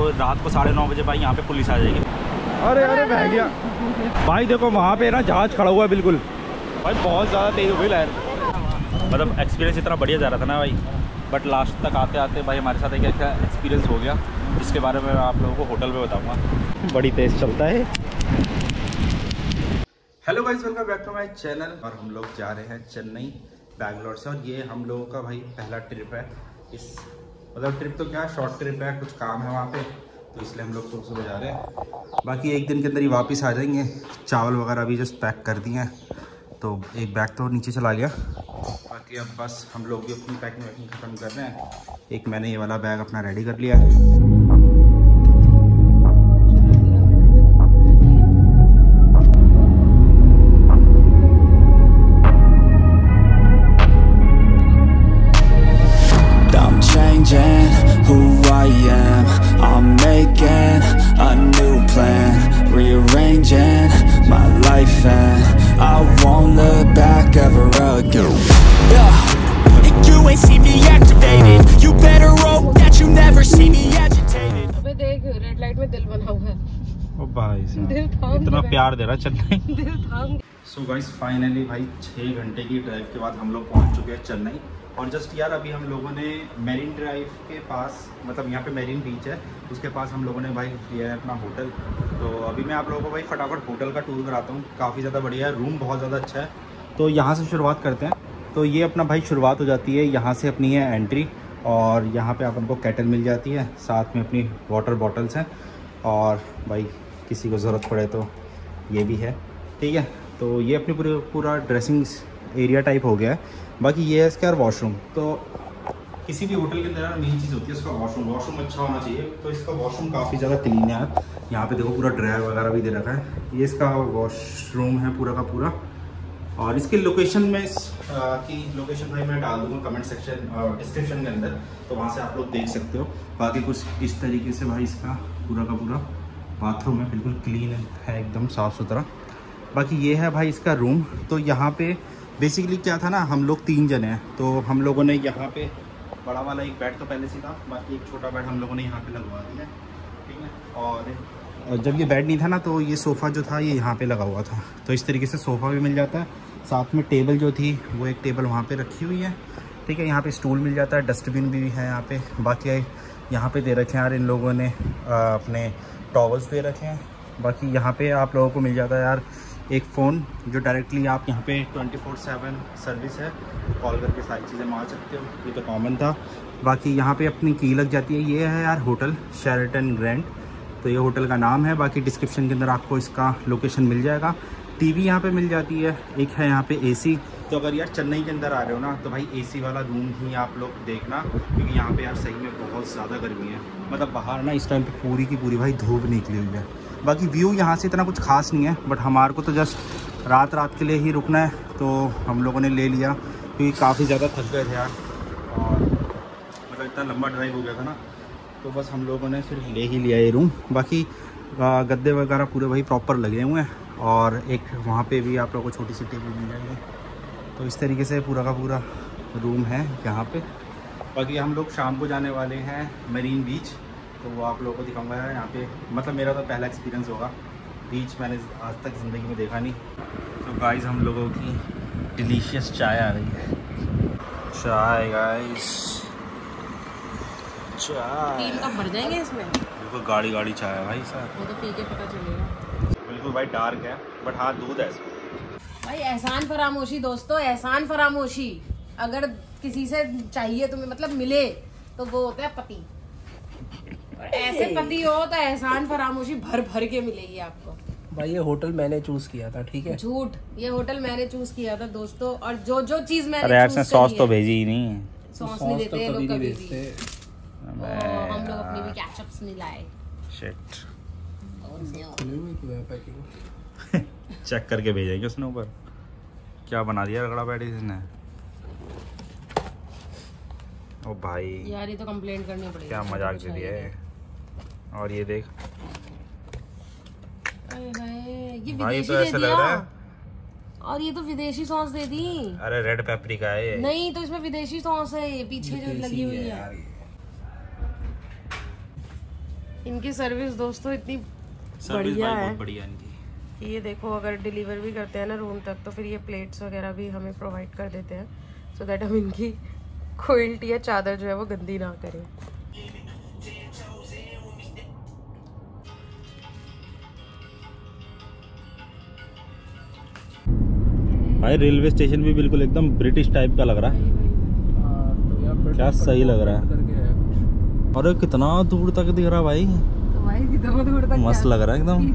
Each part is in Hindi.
रात को 9:30 बजे भाई यहाँ पे पुलिस आ जाएगी। अरे अरे बह गया भाई। देखो वहाँ पे ना जहाज खड़ा हुआ है बिल्कुल भाई, बहुत ज़्यादा तेज हो गई लहर। मतलब एक्सपीरियंस इतना बढ़िया जा रहा था ना भाई, बट लास्ट तक आते आते भाई हमारे साथ एक ऐसा एक्सपीरियंस हो गया जिसके बारे में मैं आप लोगों को होटल में बताऊँगा। बड़ी तेज़ चलता है। Hello guys, welcome back to my channel. और हम लोग जा रहे हैं चेन्नई बैंगलोर से, और ये हम लोगों का भाई पहला ट्रिप है। इस मतलब ट्रिप तो क्या, शॉर्ट ट्रिप है, कुछ काम है वहाँ पे, तो इसलिए हम लोग तो सुबह जा रहे हैं। बाकी एक दिन के अंदर ही वापस आ जाएंगे। चावल वगैरह अभी जस्ट पैक कर दिए हैं, तो एक बैग तो नीचे चला गया। बाकी अब बस हम लोग भी अपनी पैकिंग वैकिंग ख़त्म कर रहे हैं। एक मैंने ये वाला बैग अपना रेडी कर लिया है। इतना प्यार दे रहा चेन्नई। सो गाइस फाइनली भाई 6 घंटे की ड्राइव के बाद हम लोग पहुंच चुके हैं चेन्नई। और जस्ट यार अभी हम लोगों ने मेरीन ड्राइव के पास, मतलब यहाँ पे मेरीन बीच है, उसके पास हम लोगों ने भाई लिया है अपना होटल। तो अभी मैं आप लोगों को भाई फटाफट होटल का टूर कराता हूँ। काफ़ी ज़्यादा बढ़िया है, रूम बहुत ज़्यादा अच्छा है। तो यहाँ से शुरुआत करते हैं। तो ये अपना भाई शुरुआत हो जाती है यहाँ से, अपनी है एंट्री। और यहाँ पर अपन को केटल मिल जाती है, साथ में अपनी वाटर बॉटल्स हैं, और भाई किसी को ज़रूरत पड़े तो ये भी है, ठीक है। तो ये अपनी पूरा ड्रेसिंग एरिया टाइप हो गया है। बाकी ये है इसका वॉशरूम। तो किसी भी होटल के अंदर मेन चीज़ होती है उसका वॉशरूम अच्छा होना चाहिए। तो इसका वॉशरूम काफ़ी ज़्यादा क्लीन है यार। यहाँ पे देखो पूरा ड्रायर वगैरह भी दे रखा है। ये इसका वॉशरूम है पूरा का पूरा। और इसकी लोकेशन में की लोकेशन भाई मैं डाल दूँगा कमेंट सेक्शन डिस्क्रिप्शन के अंदर, तो वहाँ से आप लोग देख सकते हो। बाकी कुछ इस तरीके से भाई इसका पूरा का पूरा बाथरूम है, बिल्कुल क्लीन है, एकदम साफ़ सुथरा। बाकी ये है भाई इसका रूम। तो यहाँ पे बेसिकली क्या था ना, हम लोग 3 जने हैं, तो हम लोगों ने यहाँ पे बड़ा वाला एक बेड तो पहले से था, बाकी एक छोटा बेड हम लोगों ने यहाँ पे लगवा दिया, ठीक है। और जब ये बेड नहीं था ना, तो ये सोफ़ा जो था ये यहाँ पे लगा हुआ था। तो इस तरीके से सोफ़ा भी मिल जाता है, साथ में टेबल जो थी वो एक टेबल वहाँ पर रखी हुई है, ठीक है। यहाँ पर स्टूल मिल जाता है, डस्टबिन भी है यहाँ पर। बाकी यहाँ पर दे रखे हैं यार इन लोगों ने अपने टॉवल्स दे रखे हैं। बाकी यहाँ पे आप लोगों को मिल जाता है यार एक फ़ोन, जो डायरेक्टली आप यहाँ पे 24/7 सर्विस है, कॉल करके सारी चीज़ें मार सकते हो। ये तो कॉमन था। बाकी यहाँ पे अपनी की लग जाती है। ये है यार होटल शेरेटन ग्रैंड, तो ये होटल का नाम है। बाकी डिस्क्रिप्शन के अंदर आपको इसका लोकेशन मिल जाएगा। टीवी यहाँ पे मिल जाती है। एक है यहाँ पे एसी। तो अगर यार चेन्नई के अंदर आ रहे हो ना, तो भाई एसी वाला रूम ही आप लोग देखना, क्योंकि यहाँ पे यार सही में बहुत ज़्यादा गर्मी है। मतलब बाहर ना इस टाइम पे पूरी की पूरी भाई धूप निकली हुई है। बाकी व्यू यहाँ से इतना कुछ खास नहीं है, बट हमारे को तो जस्ट रात के लिए ही रुकना है, तो हम लोगों ने ले लिया, क्योंकि काफ़ी ज़्यादा थक गए थे यार। और मतलब इतना लंबा ड्राइव हो गया था ना, तो बस हम लोगों ने फिर ले ही लिया ये रूम। बाकी गद्दे वगैरह पूरे भाई प्रॉपर लगे हुए हैं, और एक वहाँ पे भी आप लोगों को छोटी सी टेबल मिल जाएगी। तो इस तरीके से पूरा का पूरा रूम है यहाँ पे। बाकी हम लोग शाम को जाने वाले हैं मरीन बीच, तो वो आप लोगों को दिखाऊंगा यार। यहाँ पे मतलब मेरा तो पहला एक्सपीरियंस होगा, बीच मैंने आज तक ज़िंदगी में देखा नहीं। तो गाइस हम लोगों की डिलीशियस चाय आ रही है। चाय गाइस, चाय 3 कप भर जाएंगे इसमें। बिल्कुल गाड़ी चाय है भाई सर, वो तो पी के पता चलेगा। बिल्कुल भाई डार्क है, बट हाँ दूध है इसमें भाई। एहसान फरामोशी दोस्तों, एहसान फरामोशी अगर किसी से चाहिए तुम्हें, मतलब मिले, तो वो होता है पति। और ऐसे पति हो तो एहसान फरामोशी भर भर के मिलेगी आपको। भाई ये होटल मैंने चूज किया था, ठीक है। झूठ, ये होटल मैंने चूज किया था दोस्तों। और जो चीज मैंने अरे यार सॉस तो भेजी ही नहीं। सॉस नहीं देते ये लोग कभी भी। हम लोग अपनी भी केचप्स नहीं लाए। शिट। चेक करके भेजेंगे उसने ऊपर। क्या बना दिया रगड़ा पैटी इसने। ओ भाई यार ये तो कंप्लेंट करनी पड़ेगी। क्या मजाक दे दिया है। और ये देख ये भाई, विदेशी तो ऐसा लग रहा है। और ये तो विदेशी सॉस दे दी। अरे रेड पेपरिका है ये। नहीं तो इसमें विदेशी सॉस है, ये पीछे जो लगी हुई है। इनकी सर्विस दोस्तों इतनी बढ़िया है, बहुत बढ़िया इनकी। ये देखो अगर डिलीवर भी करते हैं ना रूम तक तो फिर ये प्लेट्स वगैरह भी हमें प्रोवाइड कर देते हैं, सो दैट हम इनकी क्विल्ट या चादर जो है वो गंदी ना करें। भाई रेलवे स्टेशन भी बिल्कुल एकदम ब्रिटिश टाइप का लग रहा है। क्या सही लग रहा है। अरे कितना दूर तक दिख रहा है भाई, तो भाई कितना दूर तक मस्त लग रहा है एकदम।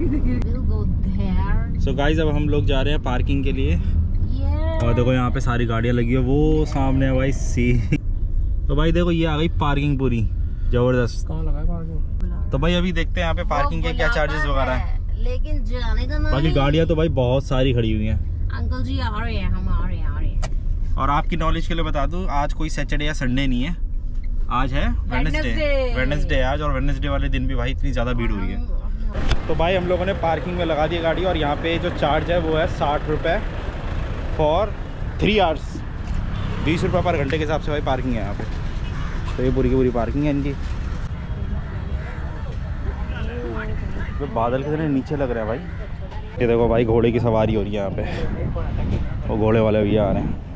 सो गाइस अब हम लोग जा रहे हैं पार्किंग के लिए। और देखो यहाँ पे सारी गाड़ियाँ लगी है, वो सामने है भाई सी। तो भाई देखो ये आ गई पार्किंग पूरी जबरदस्त। कहाँ लगा है पार्किंग? तो भाई अभी देखते हैं यहाँ पे पार्किंग के क्या चार्जेस वगैरह है, लेकिन जाने का बाकी गाड़ियाँ तो भाई बहुत सारी खड़ी हुई हैं। अंकल जी आ रहे हैं, हम आ रहे हैं। और आपकी नॉलेज के लिए बता दूं, आज कोई सैटरडे या संडे नहीं है, आज है वेडनेसडे आज। और वेडनेसडे वाले दिन भी भाई इतनी ज़्यादा भीड़ हो रही है। तो भाई हम लोगों ने पार्किंग में लगा दी गाड़ी और यहाँ पे जो चार्ज है वो है 60 रुपये फॉर 3 आवर्स, 20 रुपये पर घंटे के हिसाब से भाई पार्किंग है यहाँ पे। तो ये पूरी की पूरी पार्किंग है इनकी। तो बादल कितने नीचे लग रहे हैं भाई। ये देखो भाई घोड़े की सवारी हो रही है यहाँ पे, वो घोड़े वाले भैया आ रहे हैं।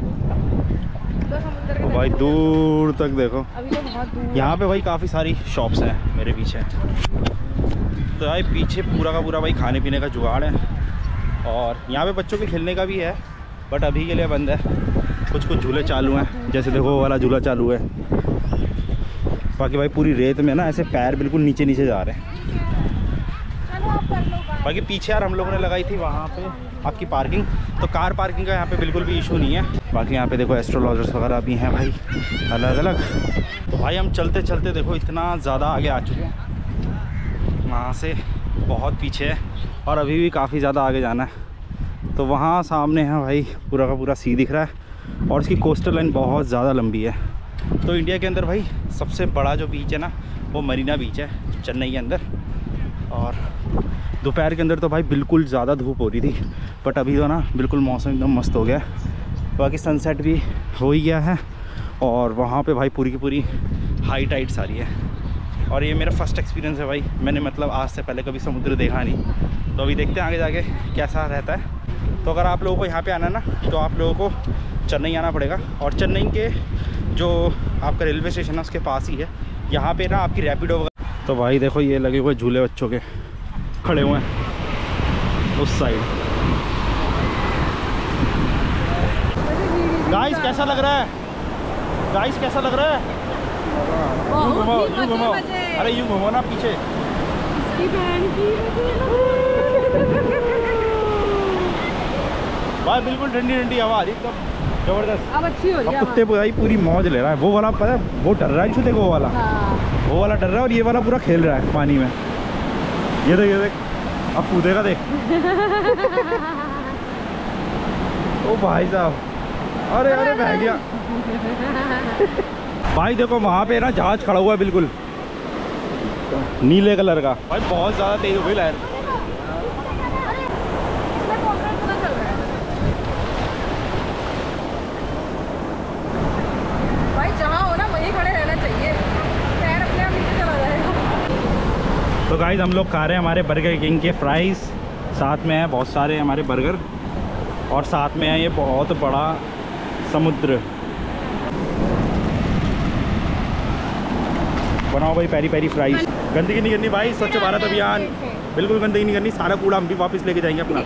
तो भाई दूर तक देखो, यहाँ पे भाई काफ़ी सारी शॉप्स हैं मेरे पीछे। तो भाई पीछे पूरा का पूरा भाई खाने पीने का जुगाड़ है। और यहाँ पे बच्चों के खेलने का भी है, बट अभी के लिए बंद है। कुछ कुछ झूले चालू हैं, जैसे देखो वो वाला झूला चालू है। बाकी भाई पूरी रेत में ना ऐसे पैर बिल्कुल नीचे नीचे जा रहे हैं। बाकी पीछे यार हम लोगों ने लगाई थी वहाँ पे आपकी पार्किंग, तो कार पार्किंग का यहाँ पे बिल्कुल भी इशू नहीं है। बाकी यहाँ पे देखो एस्ट्रोलॉजर्स वगैरह भी हैं भाई अलग अलग। तो भाई हम चलते चलते देखो इतना ज़्यादा आगे आ चुके हैं, वहाँ से बहुत पीछे है और अभी भी काफ़ी ज़्यादा आगे जाना है। तो वहाँ सामने है भाई पूरा का पूरा सी दिख रहा है और इसकी कोस्टल लाइन बहुत ज़्यादा लंबी है। तो इंडिया के अंदर भाई सबसे बड़ा जो बीच है ना वो मरीना बीच है चेन्नई के अंदर। और दोपहर के अंदर तो भाई बिल्कुल ज़्यादा धूप हो रही थी, बट अभी तो ना बिल्कुल मौसम एकदम मस्त हो गया। बाकी सनसेट भी हो ही गया है और वहाँ पे भाई पूरी की पूरी हाई टाइड्स आ रही है। और ये मेरा फर्स्ट एक्सपीरियंस है भाई, मैंने मतलब आज से पहले कभी समुद्र देखा नहीं। तो अभी देखते हैं आगे जाके कैसा रहता है। तो अगर आप लोगों को यहाँ पे आना ना तो आप लोगों को चेन्नई आना पड़ेगा। और चेन्नई के जो आपका रेलवे स्टेशन है उसके पास ही है, यहाँ पे ना आपकी रैपिडो वगैरह। तो भाई देखो ये लगे हुए झूले बच्चों के खड़े हुए हैं उस साइड। गाइस कैसा लग रहा है? गाइस कैसा लग रहा है? यूं घुमाओ, यूं घुमाओ, अरे यूं घुमाओ ना पीछे। भाई बिल्कुल ठंडी ठंडी हवा आ रही एकदम जबरदस्त। अब अच्छी हो रही है। अब कुत्ते भाई पूरी मौज ले रहा है। वो वाला पता है वो डर रहा है, देखो वो वाला। हाँ। वो वाला डर रहा है और ये वाला पूरा खेल रहा है पानी में। ये देख, ये देख, अब कूदेगा देख। ओ भाई साहब, अरे अरे बह गया। भाई देखो वहाँ पे ना जहाज खड़ा हुआ है बिल्कुल नीले कलर का। भाई बहुत ज़्यादा तेज हो गई लहर। भाई जहाँ हो ना वहीं खड़े रहना चाहिए, पैर अपने आप नीचे चला जाएगा। तो गाइस हम लोग खा रहे हैं हमारे बर्गर किंग के फ्राइज़, साथ में है बहुत सारे हमारे बर्गर और साथ में है ये बहुत बड़ा समुद्र। बनाओ भाई पेरी पेरी फ्राइज़। गंदगी नहीं करनी भाई, स्वच्छ भारत अभियान, बिल्कुल गंदगी नहीं करनी। सारा कूड़ा हम भी वापस लेके जाएंगे अपना।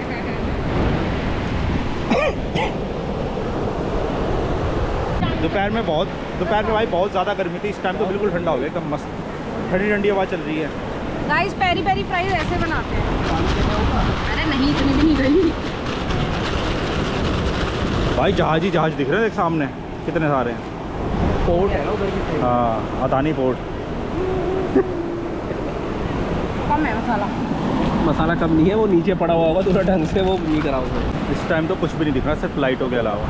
दोपहर में भाई बहुत ज़्यादा गर्मी थी, इस टाइम तो बिल्कुल ठंडा हो गया एकदम मस्त, ठंडी ठंडी हवा चल रही है। गाइस पेरी पेरी फ्राइज ऐसे बनाते हैं। अरे नहीं इतनी भी नहीं गई भाई। जहाज ही जहाज दिख रहे हैं एक सामने कितने सारे हैं। पोर्ट है ना उधर की। हाँ अदानी पोर्ट। कम है मसाला कम नहीं है, वो नीचे पड़ा हुआ होगा थोड़ा ढंग से, वो नहीं करा होगा। इस टाइम तो कुछ भी नहीं दिख रहा सिर्फ लाइटों के अलावा।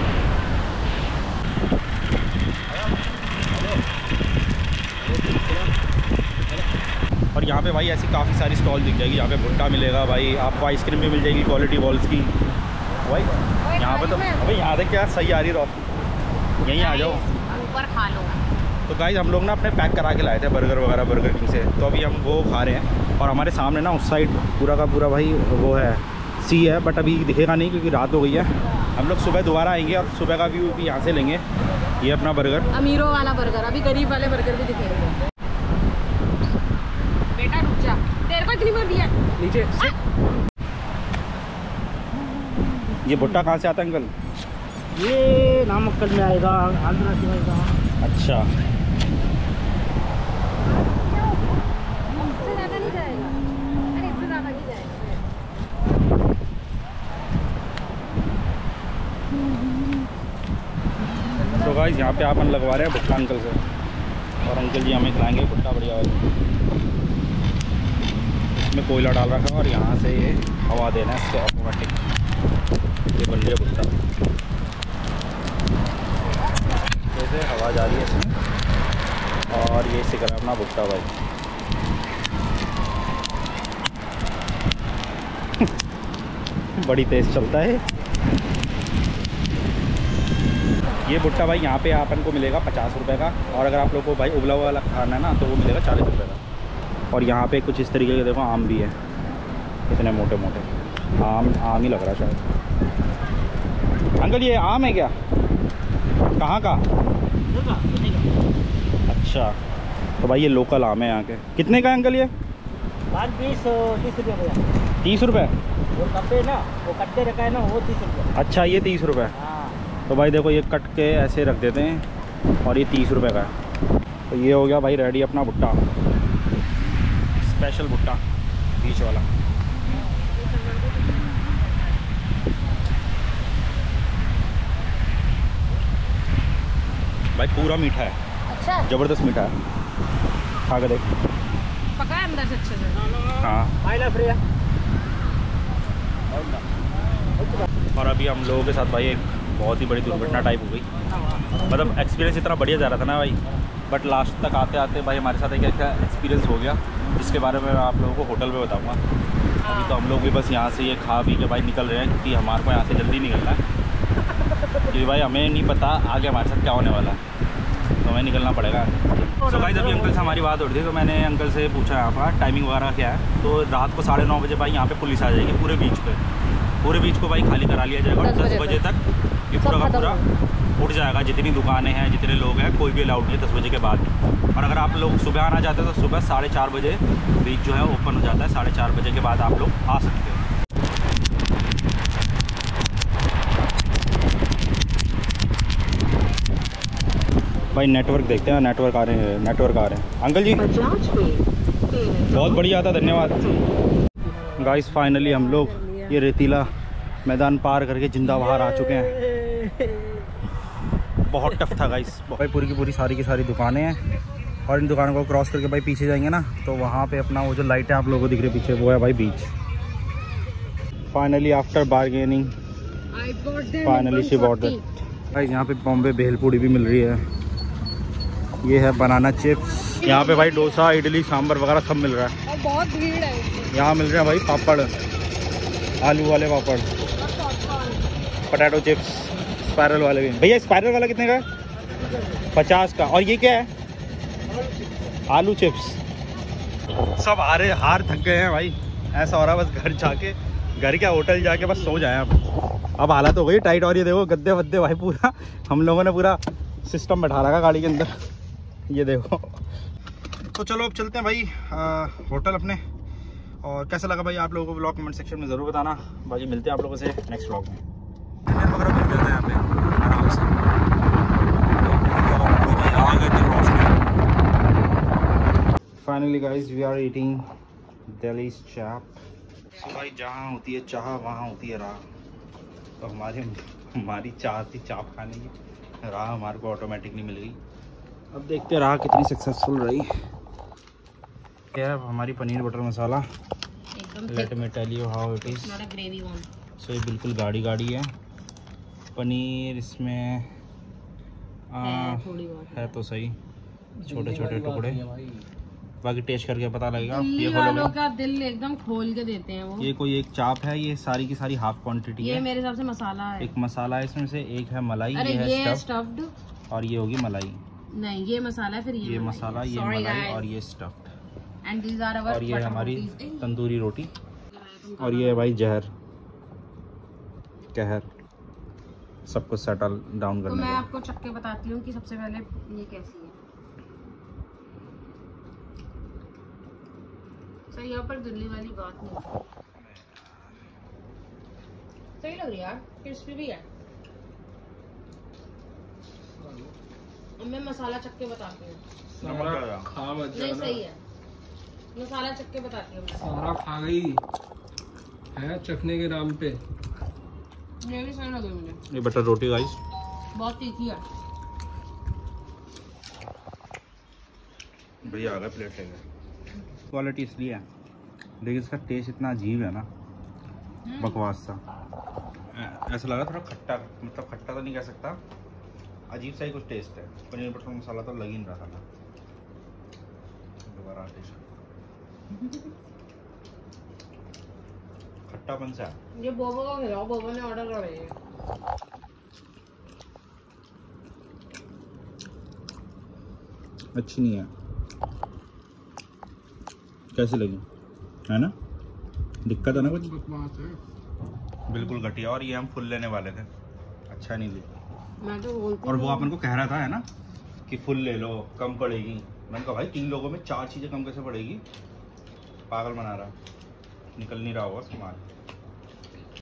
और यहाँ पे भाई ऐसी काफ़ी सारी स्टॉल दिख जाएगी। यहाँ पे भुट्टा मिलेगा भाई, आपको आइसक्रीम भी मिल जाएगी क्वालिटी वॉल्स की भाई। यहाँ पे तो भाई यहाँ तक क्या सही आ रही रोशनी, यहीं आ जाओ ऊपर खा लो। तो तो गाइस हम लोग ना अपने पैक करा के लाए थे बर्गर वगैरह बर्गर किंग से, तो अभी हम वो खा रहे हैं। और हमारे सामने ना उस साइड पूरा का पूरा भाई वो है सी है, बट अभी दिखेगा नहीं क्योंकि रात हो गई है। हम लोग सुबह दोबारा आएंगे और सुबह का व्यू भी यहाँ से लेंगे। ये अपना बर्गर, अमीरों वाला बर्गर, अभी गरीब वाले बर्गर भी दिखेंगे। बेटा रुक जा, तेरे को इतनी बार दिया नीचे। ये भुट्टा कहाँ से आता है अंकल? ये नामक्कल में आएगा, आंध्रा से आएगा। अच्छा, इससे ज़्यादा नहीं जाएगा, अरे इससे ज़्यादा नहीं जाएगा। तो गाइस यहाँ पे अपन लगवा रहे हैं भुट्टा अंकल से, और अंकल जी हमें खिलाएंगे भुट्टा बढ़िया वाली। इसमें कोयला डाल रखा है और यहाँ से ये हवा देना है इसको ऑटोमेटिक। ये बन गया भुट्टा, जैसे हवा जा रही है इसमें, और ये सिक रहा है अपना भुट्टा भाई। बड़ी तेज़ चलता है ये भुट्टा भाई। यहाँ पे अपन को मिलेगा 50 रुपये का, और अगर आप लोग को भाई उबला हुआ वाला खाना है ना तो वो मिलेगा 40 रुपये का। और यहाँ पे कुछ इस तरीके के देखो आम भी है, इतने मोटे मोटे आम ही लग रहा है शायद। अंकल ये आम है क्या? कहाँ का? अच्छा, तो भाई ये लोकल आम है यहाँ के। कितने का है अंकल ये? 20 30 रुपये भैया। 30 रुपये? वो कट्टे ना, वो कट्टे रखा है ना, वो 30 रुपये। अच्छा, ये 30 रुपये। हाँ। तो भाई देखो ये कट के ऐसे रख देते हैं, और ये 30 रुपये का है। तो ये हो गया भाई रेडी अपना भुट्टा, स्पेशल भुट्टा बीच वाला। भाई पूरा मीठा है, अच्छा ज़बरदस्त मीठा है, खा के देख। पका है अंदर से अच्छे से। हाँ, आइला फ्रिया। और अभी हम लोगों के साथ भाई एक बहुत ही बड़ी दुर्घटना टाइप हो गई। मतलब एक्सपीरियंस इतना बढ़िया जा रहा था ना भाई, बट लास्ट तक आते आते भाई हमारे साथ एक ऐसा एक्सपीरियंस हो गया जिसके बारे में मैं आप लोगों को होटल में बताऊंगा। अभी तो हम लोग भी बस यहाँ से ये खा पी के भाई निकल रहे हैं, क्योंकि हमारे को यहाँ से जल्दी निकलना है, क्योंकि भाई हमें नहीं पता आगे हमारे साथ क्या होने वाला है, तो हमें निकलना पड़ेगा। तो भाई अभी अंकल से हमारी बात हो रही थी, तो मैंने अंकल से पूछा यहाँ पर टाइमिंग वगैरह क्या है। तो रात को 9:30 बजे भाई यहाँ पे पुलिस आ जाएगी पूरे बीच पे। पूरे बीच को भाई खाली करा लिया जाएगा, और 10 बजे तक ये पूरा का पूरा उठ जाएगा। जितनी दुकानें हैं, जितने लोग हैं, कोई भी अलाउड नहीं है 10 बजे के बाद। और अगर आप लोग सुबह आना चाहते हो तो सुबह 4:30 बजे बीच जो है ओपन हो जाता है। 4:30 बजे के बाद आप लोग आ सकते हो। भाई नेटवर्क देखते हैं, नेटवर्क आ रहे हैं अंकल जी, बहुत बढ़िया था, धन्यवाद। गाइस फाइनली हम लोग ये रेतीला मैदान पार करके जिंदा बाहर आ चुके हैं। बहुत टफ था गाइस भाई। पूरी की पूरी सारी की सारी दुकानें हैं, और इन दुकानों को क्रॉस करके भाई पीछे जाएंगे ना तो वहाँ पे अपना वो जो लाइट है आप लोगों को दिख रही है पीछे, वो है भाई beach. Finally after bargaining finally she bought it. Guys यहाँ पे बॉम्बे भेलपूड़ी भी मिल रही है। ये है बनाना चिप्स। यहाँ पे भाई डोसा, इडली, सांभर वगैरह सब मिल रहा है। और बहुत भीड़ है। यहाँ मिल रहे हैं भाई पापड़, आलू वाले पापड़, पोटैटो चिप्स, स्पाइरल वाले भी। भैया स्पाइरल वाला कितने का है? 50 का। और ये क्या है? आलू चिप्स। सब हार थक गए हैं भाई, ऐसा हो रहा है बस घर जाके, घर क्या होटल जाके बस सो जाए अब हालत हो गई टाइट। और ये देखो गद्दे वद्दे भाई पूरा हम लोगों ने पूरा सिस्टम बैठा रखा गाड़ी के अंदर, ये देखो। तो चलो अब चलते हैं भाई होटल अपने। और कैसा लगा भाई आप लोगों को व्लॉग कमेंट सेक्शन में ज़रूर बताना। बाकी मिलते हैं आप लोगों से नेक्स्ट व्लॉग में। वगैरह मिल जाता है यहाँ पे आराम से। आ गए थे finally guys, we are eating Delhi's chaap. So भाई जहाँ होती है चाह वहाँ होती है राह। तो हमारी चाह थी चाप खाने की, राह हमारे को ऑटोमेटिकली मिल गई। अब देखते हैं राह कितनी सक्सेसफुल रही। क्या है हमारी paneer butter masala, let me tell you how it is. So ये बिल्कुल गाढ़ी गाढ़ी है पनीर, इसमें है तो सही छोटे छोटे टुकड़े। बाकी टेस्ट करके पता लगेगा। ये वालों का दिल एकदम खोल के देते हैं वो। ये कोई एक चाप है, ये सारी की सारी हाफ क्वांटिटी है। ये मेरे हिसाब से मसाला है। एक मसाला है इसमें से, एक है मलाई, अरे ये है स्टफ्ड, और ये होगी मलाई। नहीं ये मसाला है, फिर ये मसाला, ये मलाई और ये stuffed, and these are our, और ये हमारी तंदूरी रोटी, और ये है भाई जहर कहर, सब कुछ सेटल डाउन तो करने मैं का। आपको चक्के बताती हूँ कि सबसे पहले ये कैसी है। सही है, पर दिल्ली वाली बात नहीं, सही लग रही है यार, क्रिस्पी भी है। अब मैं मसाला चक्के बताती हूँ। सारा खा मत नहीं जाना। सही है, मसाला चक्के बताती हूँ मैं। सारा खा गई है चखने के नाम पे। ये भी सही लगी मुझे, ये बटर रोटी गाइस, बहुत तीखी है। बढ़िया आ गया, प्लेट लेके। क्वालिटी इसलिए है, लेकिन इसका टेस्ट इतना अजीब है ना, बकवास सा। ऐसा लगा थोड़ा खट्टा, मतलब खट्टा तो नहीं कह सकता, अजीब सा ही कुछ टेस्ट है। पनीर बटर मसाला तो लग ही नहीं रहा था ना। दोबारा टेस्ट खट्टापन सा है। ये बोबो को खिलाओ, बोबो ने ऑर्डर कर रही है। अच्छी नहीं है, कैसी लगी है ना, दिक्कत है ना कुछ, बकवास है बिल्कुल घटिया। और ये हम फुल लेने वाले थे, अच्छा नहीं ली। मैं तो बोलती और वो हूँ। अपन को कह रहा था है ना कि फुल ले लो, कम पड़ेगी। मैंने कहा भाई 3 लोगों में 4 चीज़ें कम कैसे पड़ेगी, पागल बना रहा, निकल नहीं रहा होगा सामान।